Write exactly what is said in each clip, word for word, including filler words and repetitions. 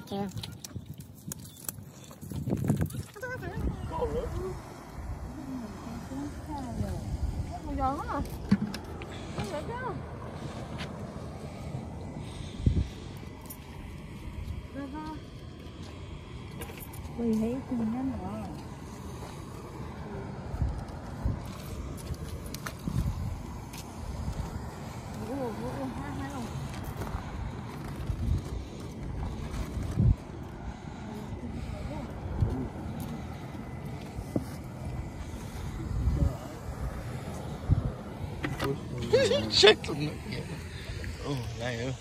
chưa? Một giờ hết rồi. Không vậy chứ. Rồi ra. Quỳ thấy cùng nhanh rồi. Ủa, ủa, ủa, hai hai rồi. Chết luôn nữa. Ồ, này ơi.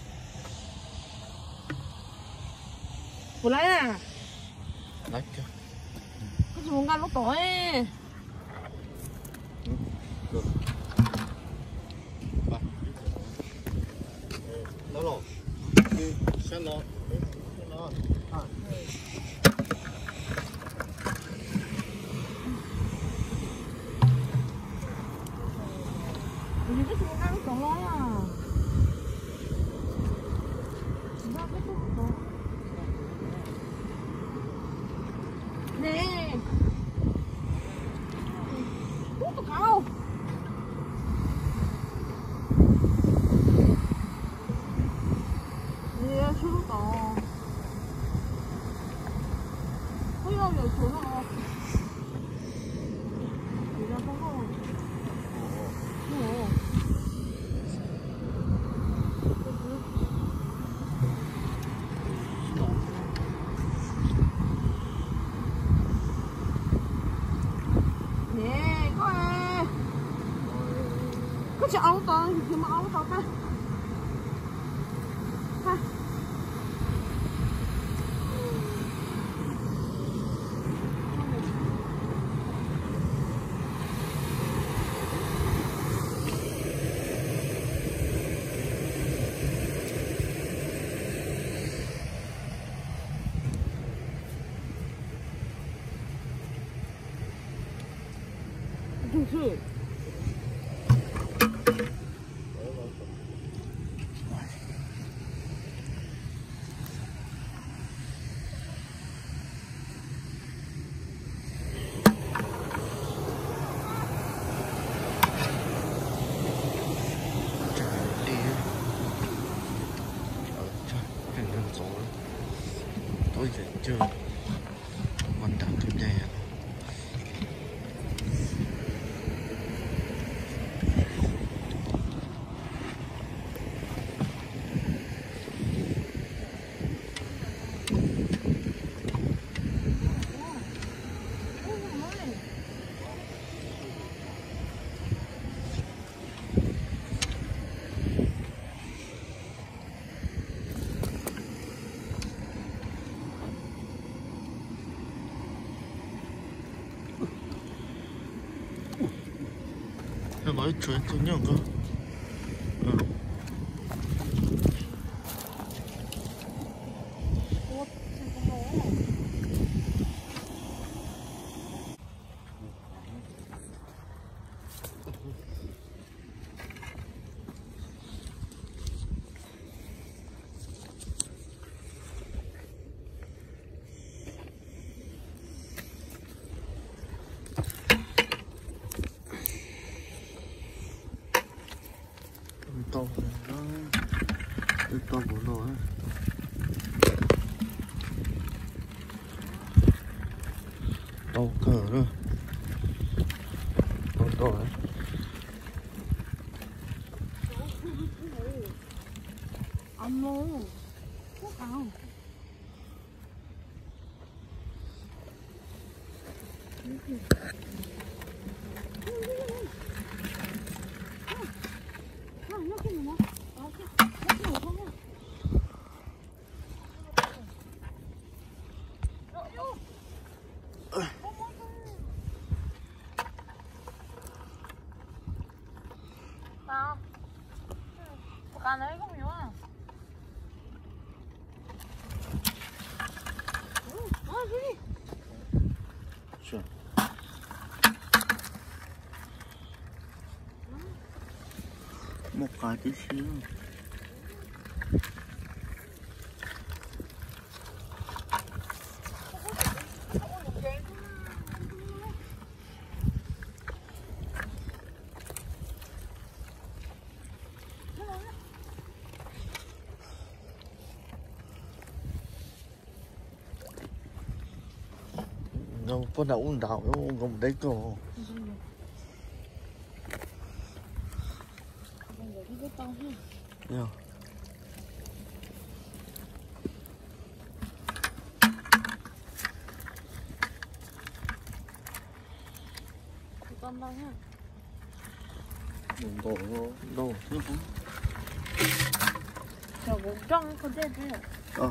Ủa lấy à? Lấy cơ. Cái chuồng gan lúc tối. Nó lột. Sẽ lột. À. Ủa cái chuồng gan lúc tối à? Ra cái chuồng tối. Nè. Ủa tao cao. Nè xuống tao. Ôi ơi giờ xuống rồi. Đi ra không không. Ủa. Nè, có à. Có chợ ấu tao thì mà ấu tao ta. Ha. Đúng rồi. Tôi sẽ chưa quan trọng thêm này. Nó nói chuyện tôi nhớ cơ. Ừ. To nó cái to của nó ấy. To cỡ đó to to ấy. Amo, quốc ảo. Sao? Bukan đấy không hiểu à? Ủa, gì? Sure. Một cái tí xíu. đâu có đậu uống đào đâu không đấy cô yeah. Con đâu ha? Đồ đồ thứ không? Trời ơi, trong con đen thế. Ờ.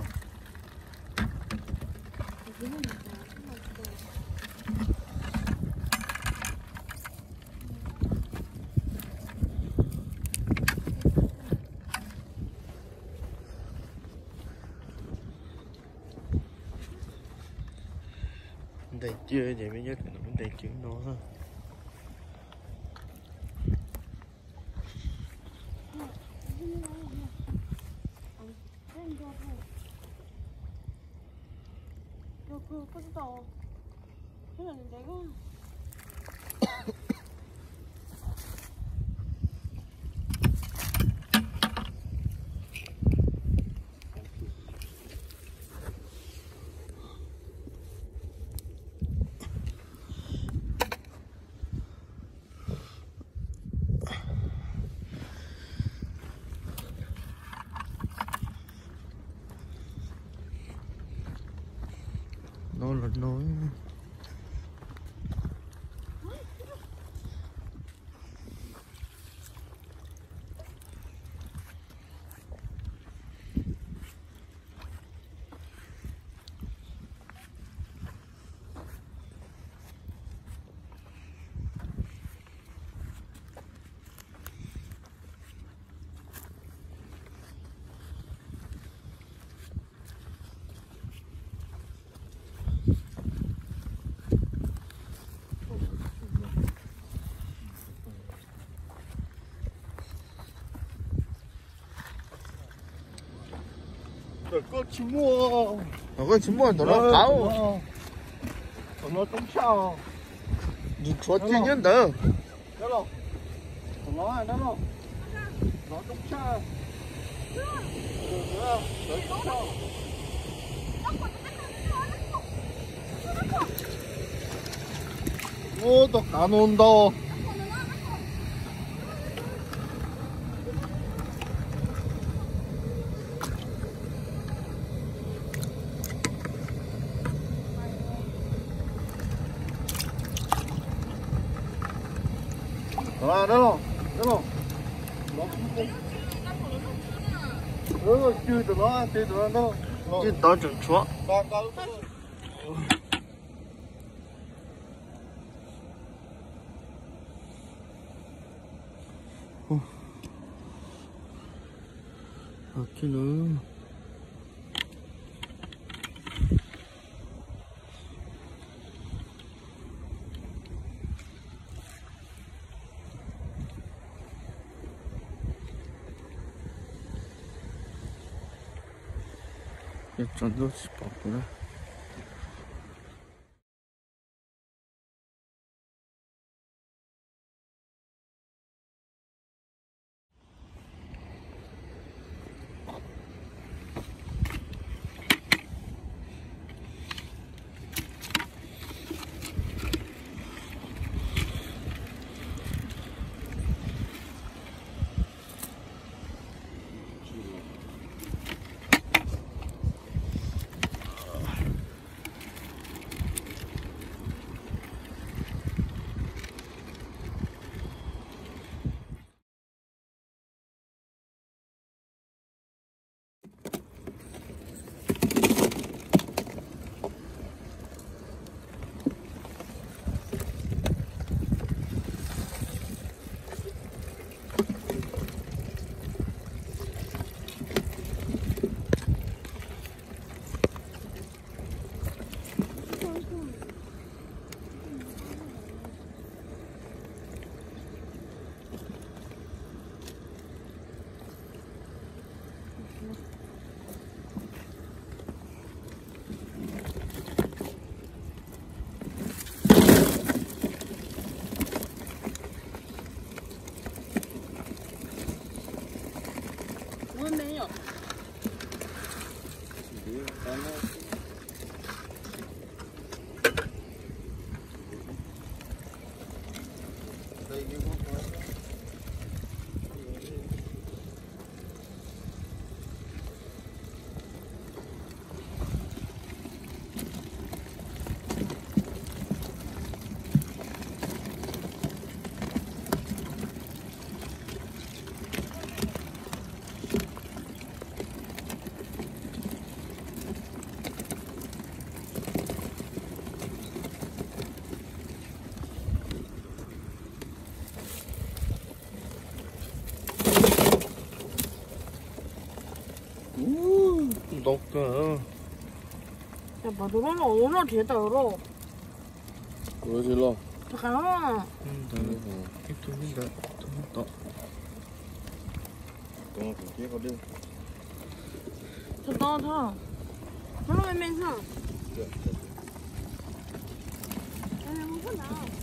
Đây chưa vậy mới nhất là vấn đề chuyện nó ha. 그 꺼지다. 그냥 내가 nó là nói có chim mua nó có chim mua tụi nó cáo tụi nó cũng sao nhìn chúa chi nhân đó đó rồi tụi nó này đó rồi nó cũng sao ô 또 안 온다 đó đó đó đó đó chưa tụi nó chưa tụi nó đâu chứ đó chẳng chúa ba ba à chứ nữa 이 정도 싶었구나. 우, 녹아. 야, 마도로는 오늘 뒤에다 열어. 왜 질러? 잠깐만. 음, 나는 또 민다. 또 또 그게 거든. 저 넣어서. 그러면서. 네. 아니, 무슨 나.